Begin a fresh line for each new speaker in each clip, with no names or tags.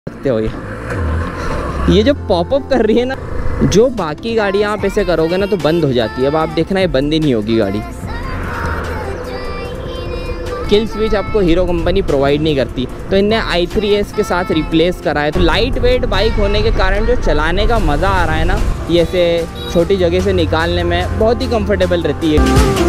सकते हो ये जो पॉपअप कर रही है ना, जो बाकी गाड़ियाँ आप ऐसे करोगे ना तो बंद हो जाती है। अब आप देखना ये बंद ही नहीं होगी गाड़ी। किल स्विच आपको हीरो कंपनी प्रोवाइड नहीं करती, तो इनने i3s के साथ रिप्लेस करा है। तो लाइट वेट बाइक होने के कारण जो चलाने का मज़ा आ रहा है ना, ये ऐसे छोटी जगह से निकालने में बहुत ही कंफर्टेबल रहती है।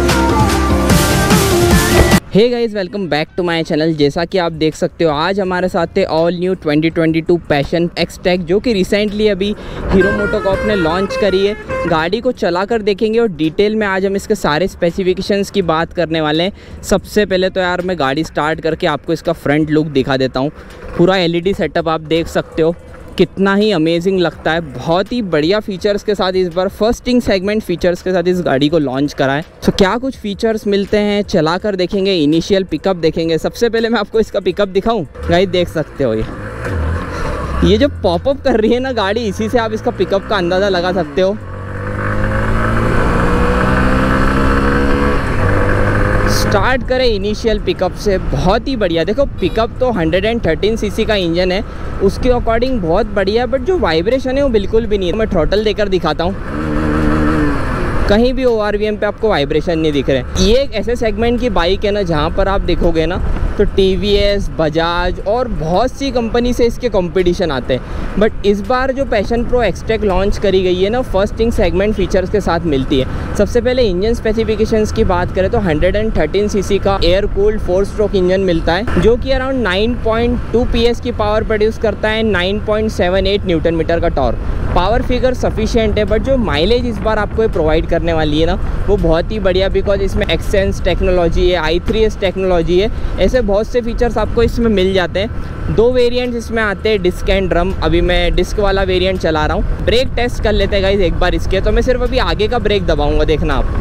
Hey guys, welcome back to my channel. जैसा कि आप देख सकते हो आज हमारे साथ है ऑल न्यू 2022 पैशन एक्सटेक, जो कि रिसेंटली अभी हीरो मोटोकॉर्प ने लॉन्च करी है। गाड़ी को चला कर देखेंगे और डिटेल में आज हम इसके सारे स्पेसिफिकेशंस की बात करने वाले हैं। सबसे पहले तो यार मैं गाड़ी स्टार्ट करके आपको इसका फ्रंट लुक दिखा देता हूँ। पूरा LED सेटअप आप देख सकते हो, कितना ही अमेजिंग लगता है। बहुत ही बढ़िया फीचर्स के साथ इस बार फर्स्टिंग सेगमेंट फीचर्स के साथ इस गाड़ी को लॉन्च करा है। तो क्या कुछ फीचर्स मिलते हैं चला कर देखेंगे, इनिशियल पिकअप देखेंगे। सबसे पहले मैं आपको इसका पिकअप दिखाऊं। गाइस देख सकते हो ये जो पॉपअप कर रही है ना गाड़ी, इसी से आप इसका पिकअप का अंदाज़ा लगा सकते हो। स्टार्ट करें इनिशियल पिकअप से, बहुत ही बढ़िया। देखो पिकअप तो 113 सीसी का इंजन है, उसके अकॉर्डिंग बहुत बढ़िया, बट जो वाइब्रेशन है वो बिल्कुल भी नहीं है। मैं थ्रॉटल देकर दिखाता हूँ, कहीं भी ORVM पे आपको वाइब्रेशन नहीं दिख रहे। ये एक ऐसे सेगमेंट की बाइक है ना जहाँ पर आप देखोगे ना तो TVS, बजाज और बहुत सी कंपनी से इसके कंपटीशन आते हैं। बट इस बार जो पैशन प्रो एक्सटेक लॉन्च करी गई है ना, फर्स्टिंग सेगमेंट फीचर्स के साथ मिलती है। सबसे पहले इंजन स्पेसिफिकेशंस की बात करें तो 113 सीसी का एयर कूल्ड 4 स्ट्रोक इंजन मिलता है, जो कि अराउंड 9.2 PS की पावर प्रोड्यूस करता है, 9.78 न्यूटन मीटर का टॉर्क। पावर फिगर सफिशिएंट है, बट जो माइलेज इस बार आपको प्रोवाइड करने वाली है ना वो बहुत ही बढ़िया, बिकॉज इसमें एक्सेंस टेक्नोलॉजी है, i3s टेक्नोलॉजी है। ऐसे बहुत से फीचर्स आपको इसमें मिल जाते हैं। 2 वेरिएंट्स इसमें आते हैं, डिस्क एंड ड्रम। अभी मैं डिस्क वाला वेरिएंट चला रहा हूँ। ब्रेक टेस्ट कर लेते हैं गाइस एक बार इसके। तो मैं सिर्फ अभी आगे का ब्रेक दबाऊंगा, देखना आप।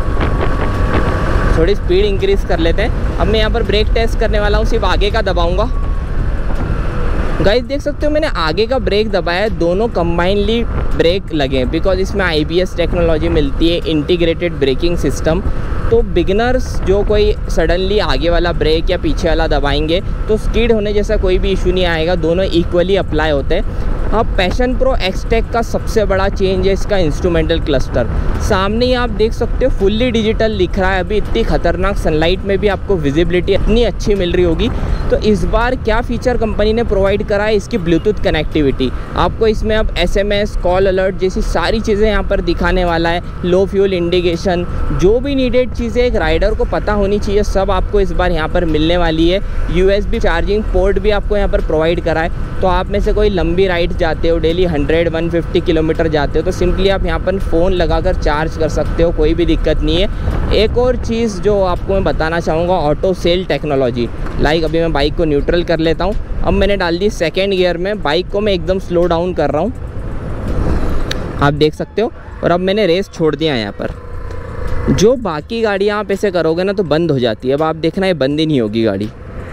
थोड़ी स्पीड इंक्रीज कर लेते हैं। अब मैं यहाँ पर ब्रेक टेस्ट करने वाला हूँ, सिर्फ आगे का दबाऊंगा। गाइस देख सकते हो मैंने आगे का ब्रेक दबाया है, दोनों कंबाइनली ब्रेक लगे, बिकॉज इसमें IBS टेक्नोलॉजी मिलती है, इंटीग्रेटेड ब्रेकिंग सिस्टम। तो बिगिनर्स जो कोई सडनली आगे वाला ब्रेक या पीछे वाला दबाएंगे तो स्किड होने जैसा कोई भी इशू नहीं आएगा, दोनों इक्वली अप्लाई होते हैं। अब पैशन प्रो एक्सटेक का सबसे बड़ा चेंज है इसका इंस्ट्रूमेंटल क्लस्टर। सामने ही आप देख सकते हो फुल्ली डिजिटल लिख रहा है। अभी इतनी खतरनाक सनलाइट में भी आपको विजिबिलिटी इतनी अच्छी मिल रही होगी। तो इस बार क्या फीचर कंपनी ने प्रोवाइड करा है, इसकी ब्लूटूथ कनेक्टिविटी। आपको इसमें अब SMS, कॉल अलर्ट जैसी सारी चीज़ें यहाँ पर दिखाने वाला है। लो फ्यूल इंडिकेशन, जो भी नीडेड चीज़ें एक राइडर को पता होनी चाहिए, सब आपको इस बार यहाँ पर मिलने वाली है। USB चार्जिंग पोर्ट भी आपको यहाँ पर प्रोवाइड करा है। तो आप में से कोई लंबी राइड जाते हो, डेली 100-150 किलोमीटर जाते हो, तो सिंपली आप यहाँ पर फ़ोन लगाकर चार्ज कर सकते हो, कोई भी दिक्कत नहीं है। एक और चीज़ जो आपको मैं बताना चाहूँगा, ऑटो सेल टेक्नोलॉजी। लाइक अभी मैं बाइक को न्यूट्रल कर लेता हूँ। अब मैंने डाल दी सेकेंड गियर में, बाइक को मैं एकदम स्लो डाउन कर रहा हूँ, आप देख सकते हो। और अब मैंने रेस छोड़ दिया यहाँ पर। जो बाकी गाड़ियाँ आप ऐसे करोगे ना तो बंद हो जाती है। अब आप देखना ये बंद ही नहीं होगी गाड़ी।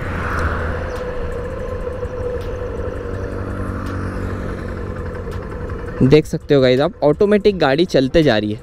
देख सकते हो गाइस आप, ऑटोमेटिक गाड़ी चलते जा रही है।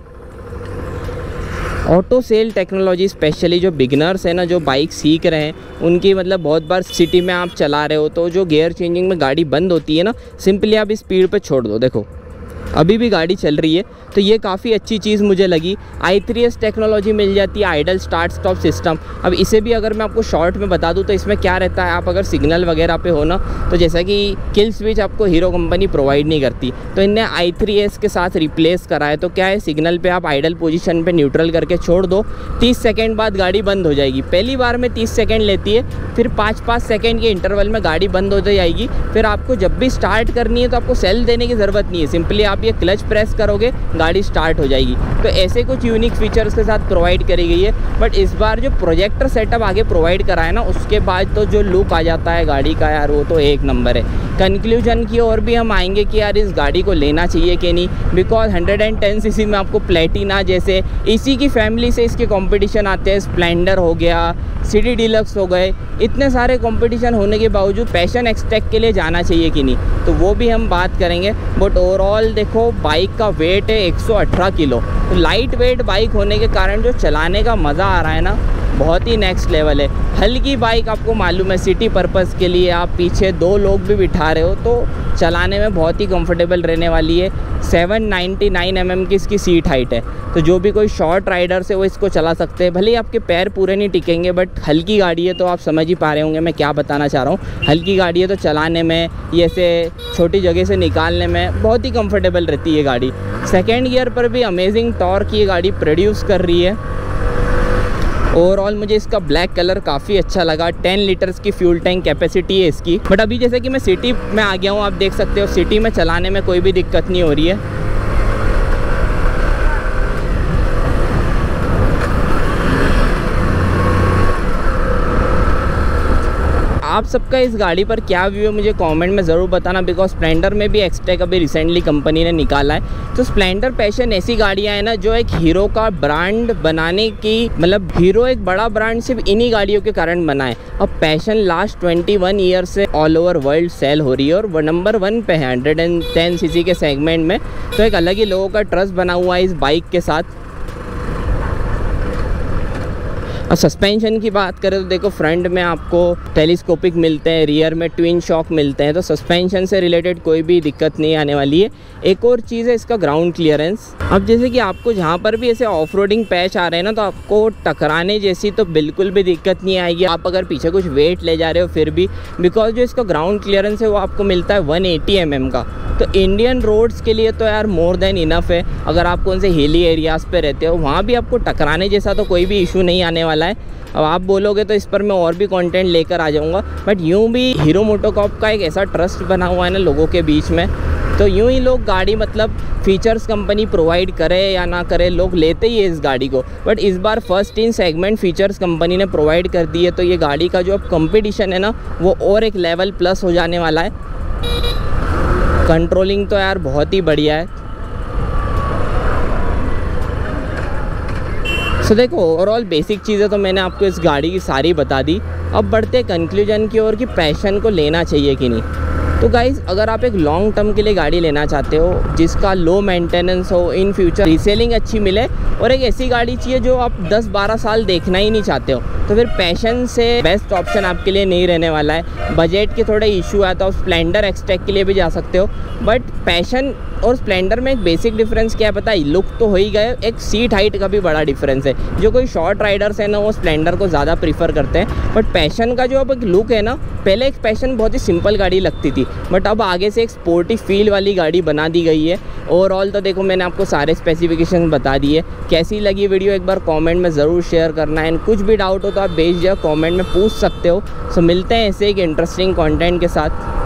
ऑटो सेल टेक्नोलॉजी स्पेशली जो बिगिनर्स है ना, जो बाइक सीख रहे हैं उनकी, मतलब बहुत बार सिटी में आप चला रहे हो तो जो गियर चेंजिंग में गाड़ी बंद होती है ना, सिंपली आप स्पीड पे छोड़ दो। देखो अभी भी गाड़ी चल रही है, तो ये काफ़ी अच्छी चीज़ मुझे लगी। i3s टेक्नोलॉजी मिल जाती है, आइडल स्टार्ट स्टॉप सिस्टम। अब इसे भी अगर मैं आपको शॉर्ट में बता दूं तो इसमें क्या रहता है, आप अगर सिग्नल वगैरह पे हो ना, तो जैसा कि किल स्विच आपको हीरो कंपनी प्रोवाइड नहीं करती, तो इनने i3s के साथ रिप्लेस करा है। तो क्या है, सिग्नल पे आप आइडल पोजीशन पे न्यूट्रल करके छोड़ दो, 30 सेकेंड बाद गाड़ी बंद हो जाएगी। पहली बार में 30 सेकेंड लेती है, फिर 5-5 सेकेंड के इंटरवल में गाड़ी बंद हो जाएगी। फिर आपको जब भी स्टार्ट करनी है तो आपको सेल देने की ज़रूरत नहीं है, सिंपली आप ये क्लच प्रेस करोगे, गाड़ी स्टार्ट हो जाएगी। तो ऐसे कुछ यूनिक फीचर्स के साथ प्रोवाइड करी गई है। बट इस बार जो प्रोजेक्टर सेटअप आगे प्रोवाइड करा है ना, उसके बाद तो जो लुक आ जाता है गाड़ी का यार, वो तो एक नंबर है। कंक्लूजन की ओर भी हम आएंगे कि यार इस गाड़ी को लेना चाहिए कि नहीं, बिकॉज 110 सीसी में आपको प्लेटिना जैसे इसी की फैमिली से इसके कंपटीशन आते हैं। स्प्लेंडर हो गया, सिटी डीलक्स हो गए, इतने सारे कंपटीशन होने के बावजूद पैशन एक्सटेक के लिए जाना चाहिए कि नहीं, तो वो भी हम बात करेंगे। बट ओवरऑल देखो बाइक का वेट है 118 किलो। तो लाइट वेट बाइक होने के कारण जो चलाने का मज़ा आ रहा है ना, बहुत ही नेक्स्ट लेवल है। हल्की बाइक, आपको मालूम है सिटी पर्पज़ के लिए, आप पीछे 2 लोग भी बिठा रहे हो तो चलाने में बहुत ही कंफर्टेबल रहने वाली है। 799 mm की इसकी सीट हाइट है, तो जो भी कोई शॉर्ट राइडर्स है वो इसको चला सकते हैं। भले ही आपके पैर पूरे नहीं टिकेंगे, बट हल्की गाड़ी है तो आप समझ ही पा रहे होंगे मैं क्या बताना चाह रहा हूँ। हल्की गाड़ी है तो चलाने में, ये ऐसे छोटी जगह से निकालने में बहुत ही कंफर्टेबल रहती है गाड़ी। सेकेंड गियर पर भी अमेजिंग टॉर्क ये गाड़ी प्रोड्यूस कर रही है। ओवरऑल मुझे इसका ब्लैक कलर काफ़ी अच्छा लगा। 10 लीटर्स की फ्यूल टैंक कैपेसिटी है इसकी। बट अभी जैसे कि मैं सिटी में आ गया हूँ, आप देख सकते हो सिटी में चलाने में कोई भी दिक्कत नहीं हो रही है। आप सबका इस गाड़ी पर क्या व्यू है मुझे कमेंट में ज़रूर बताना, बिकॉज स्प्लेंडर में भी एक्सटेक अभी रिसेंटली कंपनी ने निकाला है। तो स्प्लेंडर पैशन ऐसी गाड़ियाँ हैं ना जो एक हीरो का ब्रांड बनाने की, मतलब हीरो एक बड़ा ब्रांड सिर्फ इन्हीं गाड़ियों के कारण बना है। अब पैशन लास्ट 21 ईयर से ऑल ओवर वर्ल्ड सेल हो रही है और वो नंबर 1 पे है 110 सीसी के सेगमेंट में। तो एक अलग ही लोगों का ट्रस्ट बना हुआ है इस बाइक के साथ। और सस्पेंशन की बात करें तो देखो, फ्रंट में आपको टेलीस्कोपिक मिलते हैं, रियर में ट्विन शॉक मिलते हैं, तो सस्पेंशन से रिलेटेड कोई भी दिक्कत नहीं आने वाली है। एक और चीज़ है इसका ग्राउंड क्लियरेंस। अब जैसे कि आपको जहाँ पर भी ऐसे ऑफ रोडिंग पैच आ रहे हैं ना, तो आपको टकराने जैसी तो बिल्कुल भी दिक्कत नहीं आएगी। आप अगर पीछे कुछ वेट ले जा रहे हो फिर भी, बिकॉज जो इसका ग्राउंड क्लियरेंस है वो आपको मिलता है 180 mm का। तो इंडियन रोड्स के लिए तो यार मोर देन इनफ है। अगर आप कौन से हिली एरियाज़ पे रहते हो वहाँ भी आपको टकराने जैसा तो कोई भी इशू नहीं आने वाला है। अब आप बोलोगे तो इस पर मैं और भी कंटेंट लेकर आ जाऊँगा, बट यूँ भी हीरो मोटोकॉर्प का एक ऐसा ट्रस्ट बना हुआ है ना लोगों के बीच में, तो यूँ ही लोग गाड़ी, मतलब फीचर्स कंपनी प्रोवाइड करे या ना करे, लोग लेते ही है इस गाड़ी को। बट इस बार first in segment features company ने प्रोवाइड कर दी है, तो ये गाड़ी का जो अब कंपटीशन है ना वो और एक लेवल प्लस हो जाने वाला है। कंट्रोलिंग तो यार बहुत ही बढ़िया है। सो देखो, ओवरऑल बेसिक चीज़ें तो मैंने आपको इस गाड़ी की सारी बता दी। अब बढ़ते कंक्लूजन की ओर कि पैशन को लेना चाहिए कि नहीं। तो गाइज़, अगर आप एक लॉन्ग टर्म के लिए गाड़ी लेना चाहते हो जिसका लो मेंटेनेंस हो, इन फ्यूचर रीसेलिंग अच्छी मिले, और एक ऐसी गाड़ी चाहिए जो आप 10-12 साल देखना ही नहीं चाहते हो, तो फिर पैशन से बेस्ट ऑप्शन आपके लिए नहीं रहने वाला है। बजट के थोड़े इशू है तो स्प्लेंडर एक्सटेक के लिए भी जा सकते हो, बट पैशन और स्प्लेंडर में एक बेसिक डिफरेंस क्या है पता है, लुक तो हो ही गए, एक सीट हाइट का भी बड़ा डिफरेंस है। जो कोई शॉर्ट राइडर्स है ना वो स्प्लेंडर को ज़्यादा प्रीफर करते हैं, बट पैशन का जो अब एक लुक है ना, पहले एक पैशन बहुत ही सिंपल गाड़ी लगती थी, बट अब आगे से एक स्पोर्टी फील वाली गाड़ी बना दी गई है। ओवरऑल तो देखो मैंने आपको सारे स्पेसिफिकेशन बता दिए। कैसी लगी वीडियो एक बार कमेंट में ज़रूर शेयर करना है, एंड कुछ भी डाउट हो तो आप भेज जाओ, कमेंट में पूछ सकते हो। सो मिलते हैं ऐसे एक इंटरेस्टिंग कंटेंट के साथ।